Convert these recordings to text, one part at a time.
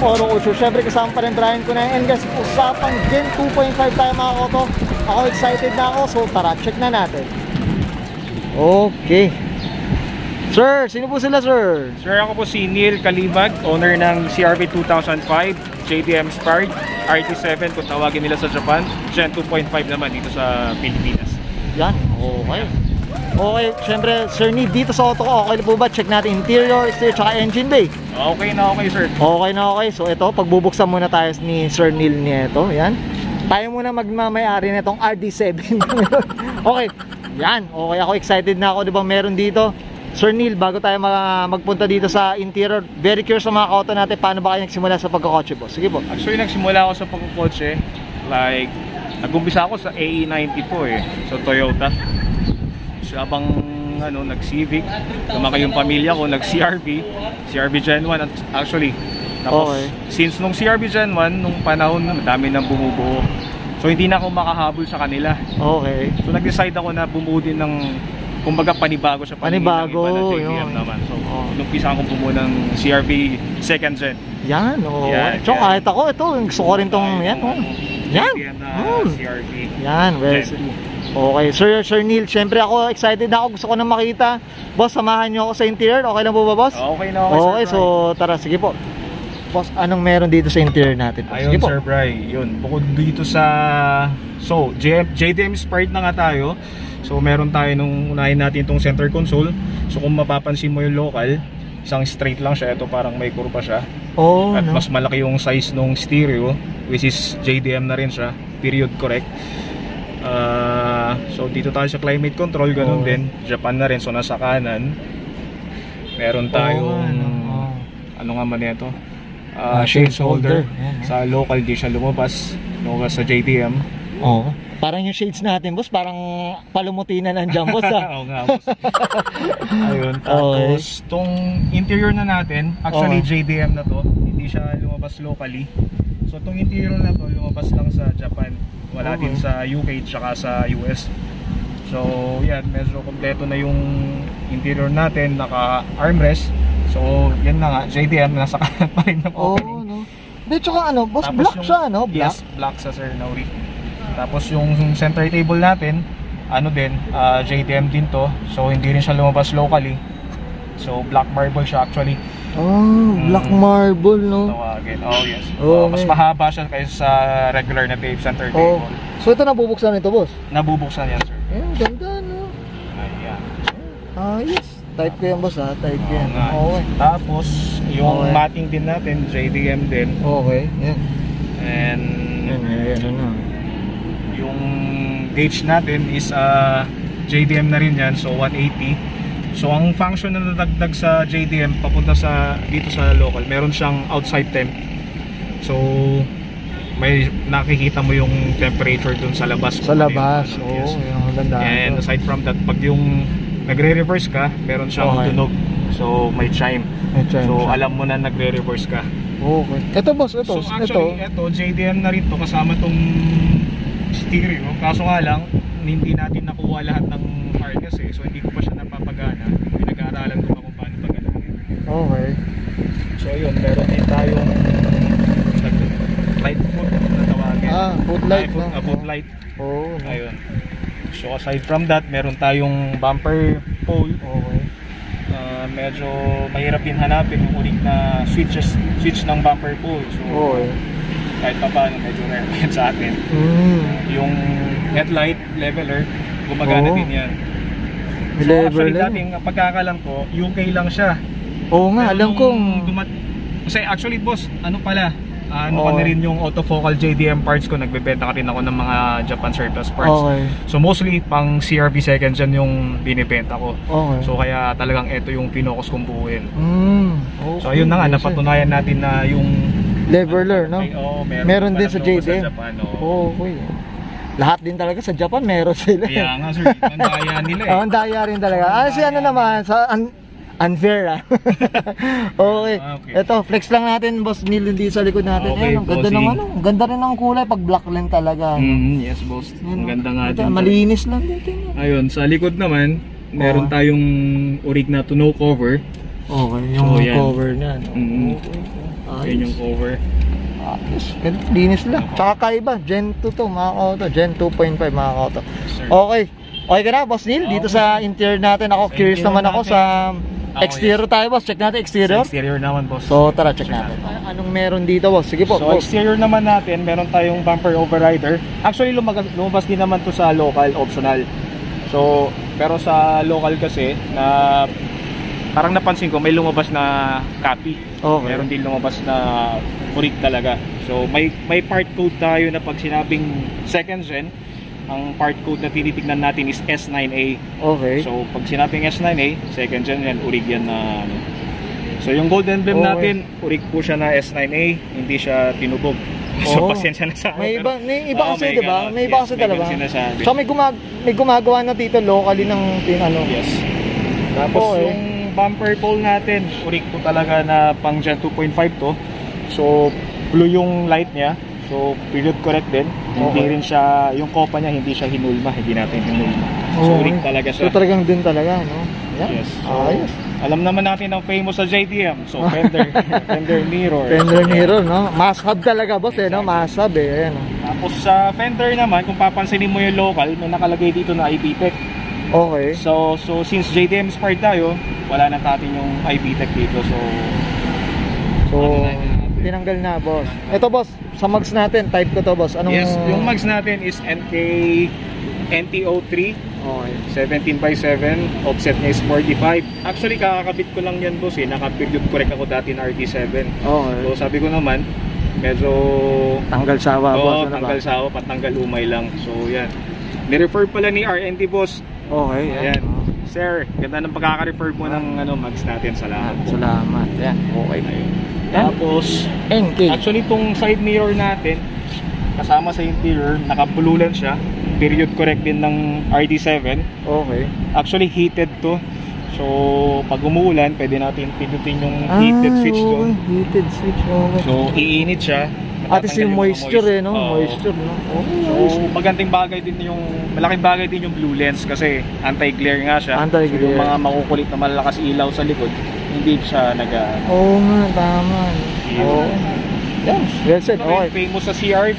OtoCulture. Siyempre kasama pa rin Bryan, Cunanan. And guys, usapang Gen 2.5 tayo mga koto. Ako excited na ako, so tara, check na natin. Okay. Sir, sino po sila, sir? Sir, ako po si Neil Kalibag, owner ng CRV 2005 JDM Spark RD7 kung tawagin nila sa Japan. Gen 2.5 naman dito sa Pilipinas. Yan, okay. Okay, syempre, Sir Neil, dito sa auto ko, okay na po ba? Check natin interior, exterior, tsaka engine bay. Okay na okay, sir. Okay na okay. So ito, pagbubuksan muna tayo ni Sir Neil nito. Yan. Tayo muna magmamayari na itong RD7. Okay. Yan. Okay, ako excited na ako. Diba meron dito? Sir Neil, bago tayo magpunta dito sa interior, very curious sa mga auto natin, paano ba kayo nagsimula sa pagkakotse po? Sige po. Actually, nagsimula ako sa pagkakotse. Like, nag-umpisa ako sa AE90 po eh. So Toyota. So habang nag-Civic, lumaki yung pamilya ko, nag-CRV Gen 1 actually. Tapos okay. Since nung CRV Gen 1, nung panahon madami nang bumubuo. So hindi na ako makahabol sa kanila. Okay. So nag-decide ako na bumuo din ng kumbaga panibago sa paningin ng iba na JDM naman. So numpisa akong bumuo ng CRV 2nd Gen. Yan, yeah, so kahit ako, ito, gusto ko rin tong yan. Yan. CRV. Yan, well. Okay, Sir Neil, syempre ako excited na ako, gusto ko na makita. Boss, samahan niyo ako sa interior. Okay lang po ba, boss? Okay na okay, okay, so tara, sige po. Boss, anong meron dito sa interior natin? Ayun, Sir Bryan, yun. Bukod dito sa JDM Sprite na nga tayo. So meron tayo nung unahin natin itong center console. So kung mapapansin mo yung local, isang straight lang siya. Ito parang may kurba siya. At mas malaki yung size nung stereo, which is JDM na rin siya. Period correct. So dito tayo sa climate control, ganun din. Japan na rin, so nasa kanan. Meron tayong ano nga man ito? Shades holder. Sa local di siya lumabas sa JDM. Parang yung shades natin, boss, parang palumuti na nandiyan, boss. Oo nga, boss. Ayun, tapos tong interior na natin, actually JDM na to, hindi siya lumabas locally. So tong interior na to, lumabas lang sa Japan. Wala din sa UK tsaka sa US. So yan, medyo kompleto na yung interior natin, naka armrest. So yan na nga, JDM nasa kanan pa rin ng opening. Di, tsaka boss, tapos black siya, black? Yes, black sa Sir Nauri. Tapos yung center table natin, JDM din to. So hindi rin siya lumabas locally. So black marble siya actually. Black marble, no? Tawagin. Yes. Mas mahaba siya kaysa sa regular na center table. So ito nabubuksan ito, boss? Nabubuksan yan, sir. Ganda, no? Ayan. Yes. Type ko yan, boss, ha? Type ko yan. Tapos yung matting din natin, JDM din. Okay, yan. And yung gauge natin is JDM na rin yan, so 180. So ang function na nadagdag sa JDM papunta dito sa local, meron siyang outside temp. So may nakikita mo yung temperature dun sa labas. Sa labas, yung ganda. And aside from that, pag yung nagre-reverse ka, meron siyang tunog. So may chime. So alam mo na nagre-reverse ka. Okay. Ito, boss, ito. So actually, ito JDM na rin to, kasama tong stereo. Kaso nga lang, hindi natin nakuha lahat ng harness eh. So hindi ko pa siya napapagana. Pinag-aaralan ko pa kung paano pagalamin. Okay. So yun, meron din tayong light foot na tawagin. Foot light. Foot light. Ayun. So aside from that, meron tayong bumper pole. Okay. Medyo mahirap din hanapin yung unig na switch ng bumper pole. So kahit pa paano, medyo rare yan sa atin. Yung headlight leveler, gumagana din yan. So actually dating pagkakalam ko, UK lang siya. Alam kong kasi actually, boss, ko na rin yung autofocal JDM parts ko. Nagbebenta ka rin ako ng mga Japan surplus parts. So mostly pang CRV 2nd Gen yung binibenta ko. So kaya talagang ito yung pinocus kong buuin. So ayun na nga, napatunayan natin na yung leveler, no? Meron din sa JDM. Lahat din talaga sa Japan meron sila. Kaya nga, sir, ang daya nila eh. Ang daya rin talaga. Naman sa unfair Okay. Ito, flex lang natin, boss Neil, hindi sa likod natin. Ang ganda ng ang ganda rin ng kulay pag black lang talaga. Yes, boss. Ang ganda nga din. Malinis lang dito. Ayun, sa likod naman, meron tayong orig na tonneau cover. Yung cover niya. Yun yung cover. Yes, linis lang. Tsaka kaiba, Gen 2 to mga ka-auto. Gen 2.5 mga ka-auto. Okay. Okay ka na, Boss Neil? Dito sa interior natin ako. Curious naman ako sa exterior tayo, boss. Check natin exterior. Sa exterior naman, boss. So tara, check natin. Anong meron dito, boss? Sige po, so boss. Exterior naman natin, meron tayong bumper overrider. Actually lumabas din naman to sa local, optional. So pero sa local kasi na parang napansin ko may lumabas na copy. Okay. Meron din lumabas na urig talaga. So may part code tayo na pag sinabing second gen, ang part code na tinitignan natin is S9A. Okay. So pag sinabing S9A, second gen yan, urig yan na ano. So yung gold emblem natin, urig po siya na S9A, hindi siya tinubog. So pasensya na sa may iba kasi, di ba? May iba kasi talaga. So may gumagawa na dito locally ng ano. Yes. Tapos yung bumper pole natin, urig po talaga na pang Gen 2.5 to. So blue yung light niya. So period correct din. Hindi rin siya, yung kopa niya hindi siya hinulma, hindi natin hinulma. So urig talaga siya. So talagang din talaga, no? Yeah. Yes. So, alam naman natin ang famous sa JDM. So fender, fender mirror. Fender mirror, no? Must have talaga, boss, no? Must have, Ayan. Tapos sa fender naman, kung papansinin mo yung local, may nakalagay dito na IB-Tech. Okay. So since JDM Smart tayo, wala na natin yung IB-Tech dito. So tinanggal na, boss. Ito, boss, sa mags natin, type ko to, boss. Anong... Yes, yung mags natin is NTO3. Okay. 17x7, offset niya is 45. Actually, kakakabit ko lang yan, boss, naka-period correct ako dati na RD7. Okay. So sabi ko naman, medyo tanggal sawa, boss. Tanggal sawa, patanggal umay lang. So yan. Ni-refer pala ni RND, boss. Okay, yan. Sir, ganda ng pagkaka-refer mo ng mags natin. Salamat. Salamat. Yan. Okay. Ayun. Tapos NK. Actually itong side mirror natin kasama sa interior, nakapululan siya. Period correct din ng RD7. Okay. Actually heated to. So pag umuulan, pwede natin pindutin yung heated switch doon. Heated switch. Okay. So iinit siya. At is yung moisture, no? Moisture, no? So malaking bagay din yung blue lens kasi anti-glare nga siya. So yung mga makukulit na malalakas ilaw sa likod, hindi siya Oo nga, tama. Yan, well said. Okay. Famous sa CRV,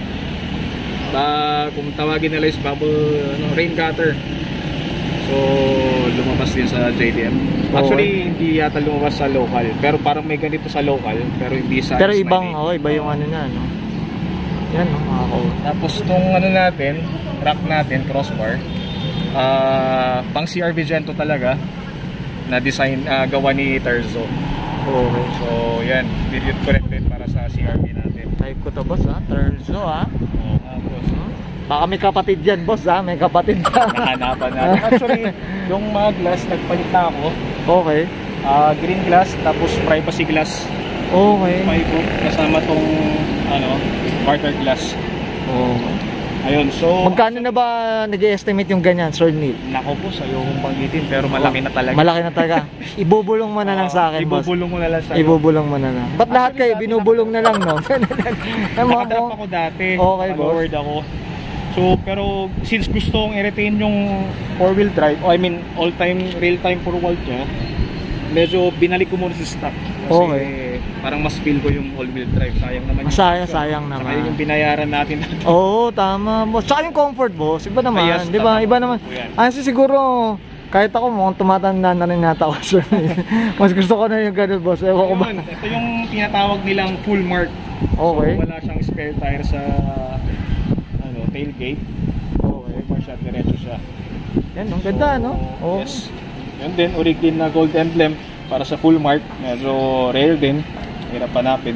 kung tawagin nila is bubble rain gutter. So lumabas din sa JDM. Actually hindi yata lumabas sa local, pero parang may ganito sa local, pero hindi sa pero ibang iba yung ano na, no? Yan, no, mga ko. Tapos tong natin, rack natin, crossbar, pang CRV Gen 2 talaga na design, gawa ni Terzo. Okay. So yan, period correct din para sa CRV natin. Type ko to, boss, ha? Terzo, ha? Tapos baka may kapatid yan, boss, ha? May kapatid ka. Nakahanapan natin. Actually, yung mga glass, nagpalit na ako. Okay. Green glass, tapos privacy glass. Okay. Kasama tong quarter glass. Ayun, so magkano na ba nag-estimate yung ganyan, Sir Neil? Nako po, sa'yo kong banggitin, pero malaki na talaga. Malaki na talaga. Ibubulong mo na lang sa akin, boss. Ibubulong mo na lang sa akin. Ibubulong mo na lang. Ba't lahat kayo binubulong na lang, no? Nakatrap ako dati. Okay, boss. Naka-word ako. So, pero since gusto kong i-retain yung 4-wheel drive, all-time, real-time forward niya, medyo binalik ko muna sa stock. Kasi parang mas feel ko yung all-wheel drive. Sayang naman yung sayang naman. Saka yung binayaran natin. Oo, tama, boss. Saka yung comfort, boss. Iba naman, yes, di ba? Iba naman. Kasi siguro, kahit ako, mukhang tumatanda na rin nata ako, sir. Mas gusto ko na yung ganun, boss. Ewan ko ba? Ito yung tinatawag nilang full mark. Okay. So, wala siyang spare tire sa tailgate. Okay. Full mark siya, diretso siya. Yan, ang ganda, no? Yes. Yan din, urig din na gold emblem para sa full mark. Medyo rare din. Hirap hanapin.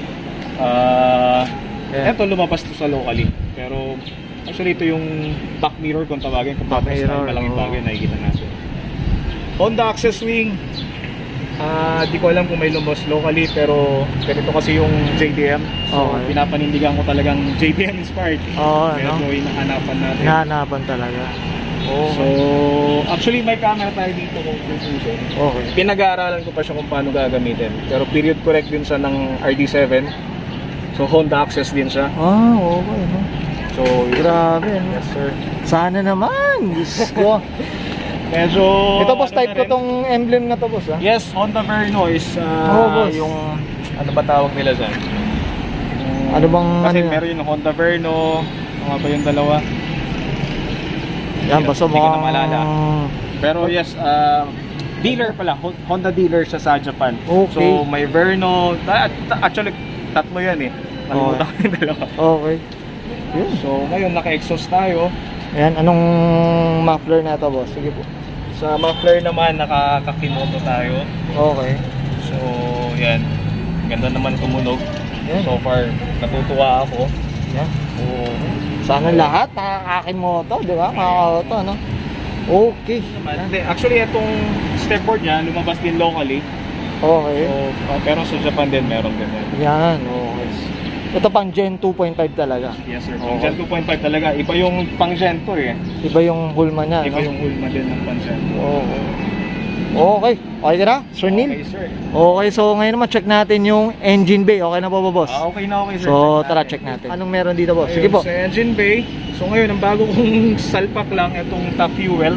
Ito lumabas to sa locally. Pero actually ito yung back mirror kung tawagin. Kung back mirror, malaking bagay nakikita natin. Honda access wing. Di ko alam kung may lumabas locally, pero ganito kasi yung JDM. So pinapanindigan ko talagang JDM inspired. Medyo hinahanapan natin. Hinahanapan talaga. So, actually may camera tayo dito kung tutusin. Pinag-aaralan ko pa siya kung paano gagamitin. Pero period correct din siya ng RD7. So, Honda access din siya. Okay. So, grabe. Yes, sir. Sana naman. Diyos ko. Medyo... Ito, boss, type ko tong emblem na to, boss, ha? Yes, Honda Verno is boss. yung ano ba tawag nila dyan? Ano bang Kasi ano meron yung Honda Verno, mga ba yung dalawa? yan, basta Hindi ko na mga maalala. Pero yes, dealer pala, Honda dealer siya sa Japan. Okay. So may Verno, actually tatlo yan eh. Kalimutan ko yung dalawa. Okay. Yun. So ngayon naka-exhaust tayo. Ayan, anong muffler na ito, boss? Sige po. Sa muffler naman nakaka-Kimoto tayo. Okay. So yan, ganda naman tumunog. Yan. So far natutuwa ako. Yan. Oo. Sana lahat nakaka-Kimoto, di ba? Makaka-auto, no? Okay. Hindi, actually itong stepboard niya lumabas din locally. Okay. So, pero sa Japan din meron ganyan. Yan, okay. Ito pang Gen 2.5 talaga. Yes sir. Okay. Gen 2.5 talaga. Iba yung pang Gen 2 eh. Iba yung hulma niya, Iba no? yung hulma din ng pang Gen 2. Okay. Okay. Okay ka na, Sir Neil? Okay sir. Okay, so ngayon naman check natin yung engine bay. Okay na po ba, boss? Okay na okay sir. So tara, check natin. Anong meron dito, boss? Sige po. Sa engine bay. So ngayon, ang bago kong salpak lang itong top fuel.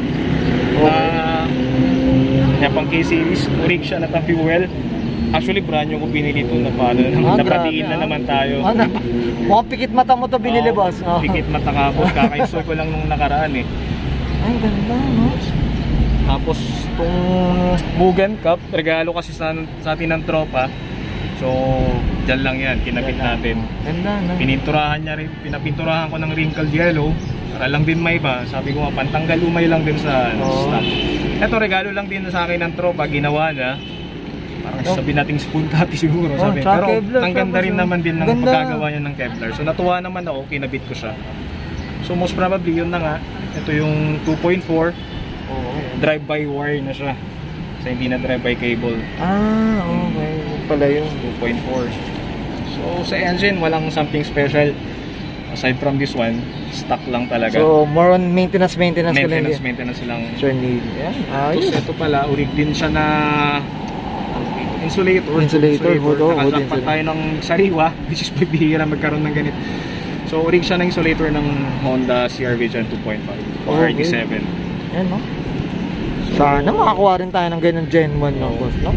Yan pang K-series. Rig siya na top fuel. Actually, brand new ko binili ito na paano. Napratiin na naman tayo. Mukhang pikit mata mo to binili, boss. Pikit mata ka po. Kakainstall ko lang nung nakaraan eh. Ay, ganda, no? Tapos itong Mugen Cup, regalo kasi sa atin ng tropa. So, dyan lang yan, kinabit natin. Ganda, no? Pininturahan niya rin, pinapinturahan ko ng wrinkled yellow. Para lang din may iba. Sabi ko nga, pantanggal umay lang din sa stock. Ito, regalo lang din sa akin ng tropa, ginawa niya. Parang sabihin nating spoon copy siguro. Sabi. Pero ang ganda rin naman din ng pagkagawa niya ng Kevlar. So, natuwa naman ako, kinabit ko siya. So, most probably, yun na nga. Ito yung 2.4. Drive-by wire na siya. So hindi na drive-by cable. Okay. Pala yung 2.4. So sa engine walang something special. Aside from this one, stock lang talaga. So more on maintenance Maintenance lang. Sir Neil. Yan. Tapos ito pala, urig din siya na insulator. Nakasampat tayo ng sariwa, which is bibihira magkaroon ng ganito. So urig siya ng insulator ng Honda CRV Gen 2.5 or RD7. Yan, no? Sana makakuha rin tayo ng ganyan Gen 1, no, boss? No,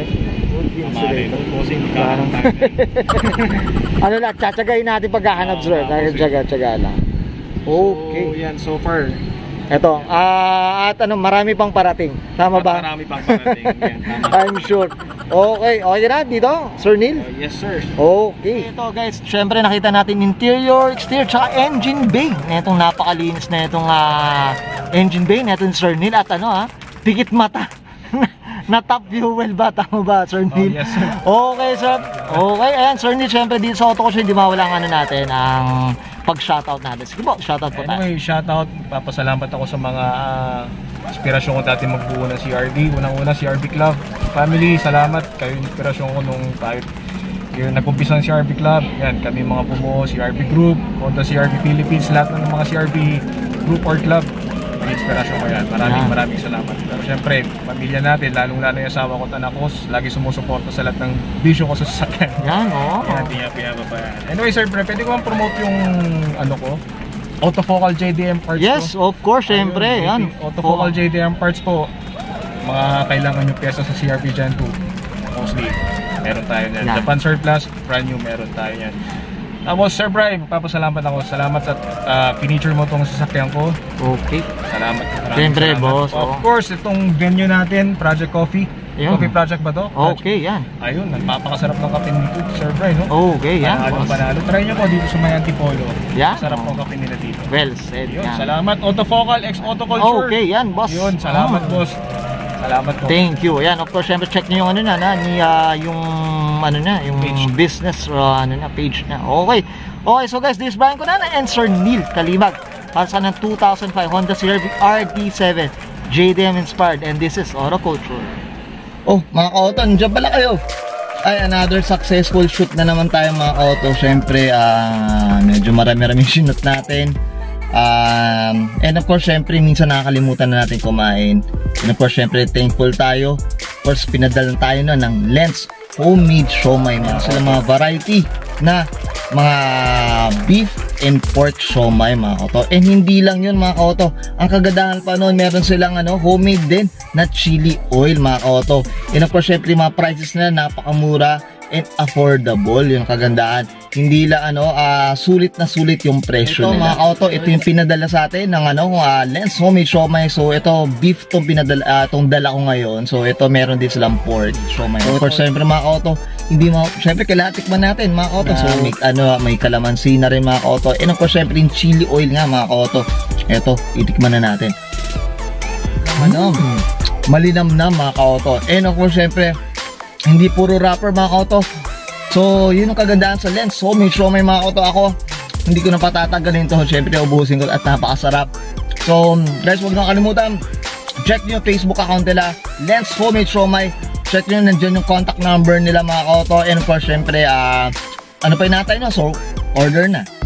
ano lang, tsatsagayin natin paghahanap, sir. Tsaga lang. Okay. So, yan, so far. Ito, at ano, marami pang parating. Tama ba? Marami pang parating. Yan, tama. I'm sure. Okay, okay na dito, Sir Neil? Yes, sir. Okay. Ito, guys, syempre nakita natin interior, exterior, tsaka engine bay. Netong napakalinis na itong engine bay netong Sir Neil. At ano, pikit mata. Na top fuel ba? Tama ba, Sir Neil? Yes, sir. Okay, sir. Okay, ayan, Sir Neil, syempre dito sa OtoCulture, hindi mawala ang ano natin, ang pag-shoutout natin. Sige po, shoutout po tayo. Anyway, shoutout. Papasalamat ako sa mga inspirasyon ko dati magbuo ng CRV. Unang-una, CRV Club. Family, salamat. Kayo yung inspirasyon ko nung tayo nag-umpisa ng CRV Club. Yan, kami mga bumuo, CRV Group, Honda CRV Philippines, lahat ng mga CRV Group or Club. Inspirasyon ko yan. Maraming salamat. Pero syempre, pamilya natin, lalong-lalo yung asawa ko at anak ko, lagi sumusuporta sa lahat ng bisyo ko sa sasakyan. Yan, oo. Yan, pinapa pa yan. Anyway, sir, pwede ko promote yung ano ko? OtoCulture JDM parts yes, po. of course, syempre. Yan. OtoCulture JDM parts po. Mga kailangan yung pyesa sa CRV Gen 2. Mostly, meron tayo yan. Japan Surplus, brand new, meron tayo yan. Tapos, Sir Bryan, magpapasalamat ako. Salamat sa finiture mo itong sasakyan ko. Okay. Salamat. Siyempre, boss. Of course, itong venue natin, Project Coffee. Yan. Coffee project ba to? Okay, yan. Ayun, nagpapakasarap ng kape nito, Sir Bryan, no? Okay, yan. Panalo. Try nyo po dito sa may Antipolo. Yan. Sarap ng kape nila dito. Well said. Yun, yan. salamat. OtoCulture, ex-OtoCulture. Okay, yan, boss. Yun, salamat, boss. Salamat po. Thank you. Ayan, of course, syempre check niyo yung ano na, yung ano na, yung page. Business ano na, page na. Okay. Okay, so guys, this is Bryan Cunanan and Sir Neil Kalimag para sa ng 2005 Honda CRV RD7 JDM inspired, and this is OtoCulture. Oh, mga ka-auto, nandiyan pala kayo. Ay, another successful shoot na naman tayo, mga ka-auto. Syempre, medyo marami-raming sinut natin. And of course, syempre, minsan nakakalimutan na natin kumain. And of course, syempre, thankful tayo. Of course, pinadala tayo na ng Lens homemade siomai. Meron sila mga variety na mga beef and pork siomai, mga ka-auto. And hindi lang yun, mga ka-auto. Ang kagandahan pa noon, meron silang homemade din na chili oil, mga ka-auto. And of course, syempre, mga prices nila napakamura. and affordable. Yung kagandaan. Hindi lang sulit na sulit yung presyo nila. Mga ka-auto, ito yung pinadala sa atin ng Lens Homemade Siomai. So ito beef tong pinadala tong dala ko ngayon. So ito meron din silang pork siomai. So for siyempre mga ka-auto, siyempre kailangan tikman natin mga ka-auto. So may kalamansi na rin mga ka-auto. And of course siyempre yung chili oil nga mga ka-auto. Ito, itikman na natin. Malinamnam mga ka-auto. And of course syempre hindi puro wrapper mga ka-auto. So yun ang kagandaan sa Lens Homemade Siomai mga ka-auto. Ako hindi ko na patatagalin to. Syempre ubusin ko at napakasarap. So guys, huwag na kalimutan, check nyo yung Facebook account nila, Lens Homemade Siomai. Check nyo, nandiyan yung contact number nila mga ka-auto. And of course syempre ano pa yung natay no? So order na.